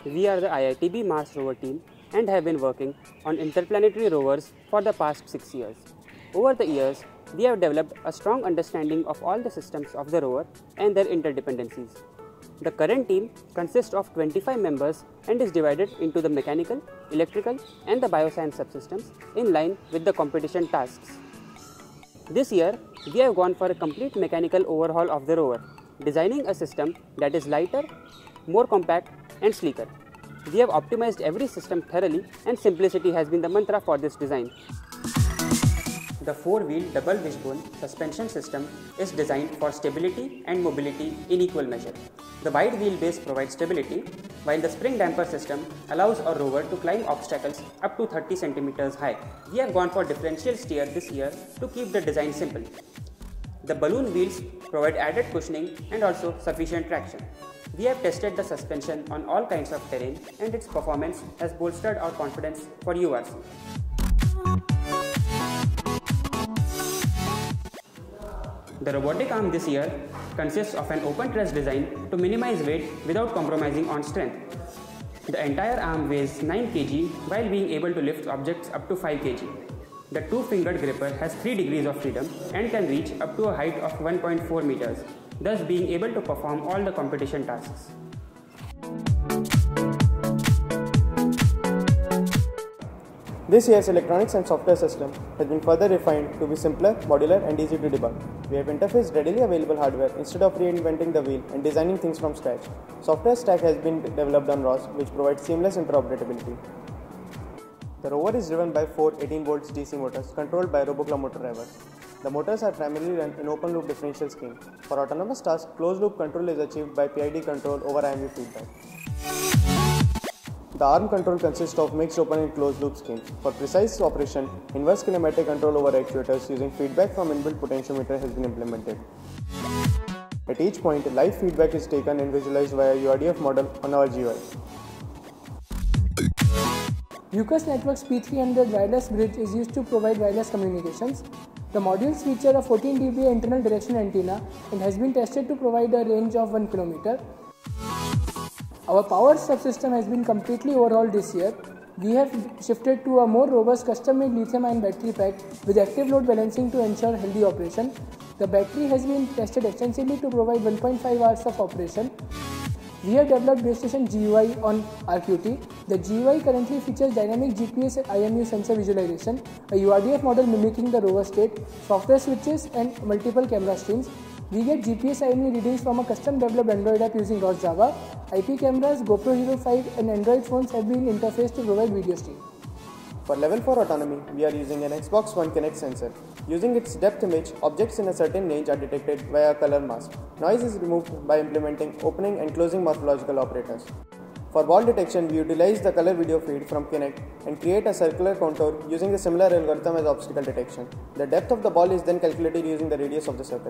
we are the IITB Mars rover team and have been working on interplanetary rovers for the past 6 years. Over the years, we have developed a strong understanding of all the systems of the rover and their interdependencies. The current team consists of 25 members and is divided into the mechanical, electrical, and the bioscience subsystems in line with the competition tasks. This year, we have gone for a complete mechanical overhaul of the rover, designing a system that is lighter, more compact, and sleeker. We have optimized every system thoroughly, and simplicity has been the mantra for this design. The 4-wheel double wishbone suspension system is designed for stability and mobility in equal measure. The wide wheelbase provides stability, while the spring damper system allows a rover to climb obstacles up to 30 cm high. We have gone for differential steer this year to keep the design simple. The balloon wheels provide added cushioning and also sufficient traction. We have tested the suspension on all kinds of terrain, and its performance has bolstered our confidence for URC. The robotic arm this year consists of an open truss design to minimize weight without compromising on strength. The entire arm weighs 9 kg while being able to lift objects up to 5 kg. The two-fingered gripper has 3 degrees of freedom and can reach up to a height of 1.4 meters, thus being able to perform all the competition tasks. This year's electronics and software system has been further refined to be simpler, modular, and easy to debug. We have interfaced readily available hardware instead of reinventing the wheel and designing things from scratch. Software stack has been developed on ROS, which provides seamless interoperability. The rover is driven by 4 18-volt DC motors controlled by RoboClaw motor drivers. The motors are primarily run in open-loop differential scheme. For autonomous tasks, closed-loop control is achieved by PID control over IMU feedback. The arm control consists of mixed open and closed loop schemes. For precise operation, inverse kinematic control over actuators using feedback from inbuilt potentiometer has been implemented. At each point, live feedback is taken and visualized via URDF model on our GUI. UCAS Network's P300 wireless bridge is used to provide wireless communications. The modules feature a 14 dBA internal direction antenna and has been tested to provide a range of 1 km. Our power subsystem has been completely overhauled this year. We have shifted to a more robust custom-made lithium-ion battery pack with active load balancing to ensure healthy operation. The battery has been tested extensively to provide 1.5 hours of operation. We have developed base station GUI on RQT. The GUI currently features dynamic GPS IMU sensor visualization, a URDF model mimicking the rover state, software switches, and multiple camera streams. We get GPS IMU readings from a custom developed Android app using ROS Java. IP cameras, GoPro Hero 5 and Android phones have been interfaced to provide video stream. For level 4 autonomy, we are using an Xbox One Kinect sensor. Using its depth image, objects in a certain range are detected via a color mask. Noise is removed by implementing opening and closing morphological operators. For ball detection, we utilize the color video feed from Kinect and create a circular contour using the similar algorithm as obstacle detection. The depth of the ball is then calculated using the radius of the circle.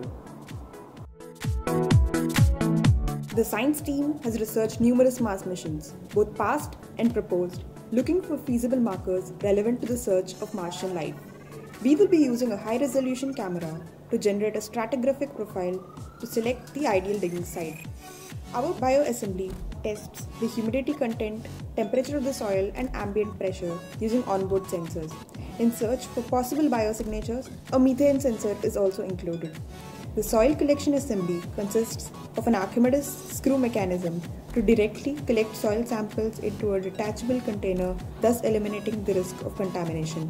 The science team has researched numerous Mars missions, both past and proposed, looking for feasible markers relevant to the search of Martian life. We will be using a high-resolution camera to generate a stratigraphic profile to select the ideal digging site. Our bioassembly tests the humidity content, temperature of the soil, and ambient pressure using onboard sensors. In search for possible biosignatures, a methane sensor is also included. The soil collection assembly consists of an Archimedes screw mechanism to directly collect soil samples into a detachable container, thus eliminating the risk of contamination.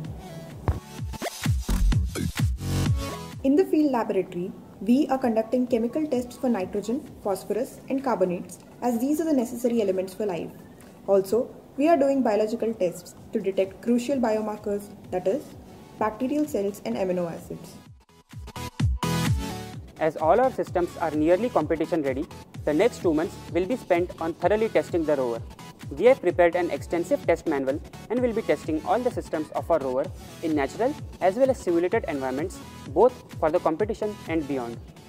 In the field laboratory, we are conducting chemical tests for nitrogen, phosphorus, and carbonates, as these are the necessary elements for life. Also, we are doing biological tests to detect crucial biomarkers, that is, bacterial cells and amino acids. As all our systems are nearly competition ready, the next 2 months will be spent on thoroughly testing the rover. We have prepared an extensive test manual and will be testing all the systems of our rover in natural as well as simulated environments, both for the competition and beyond.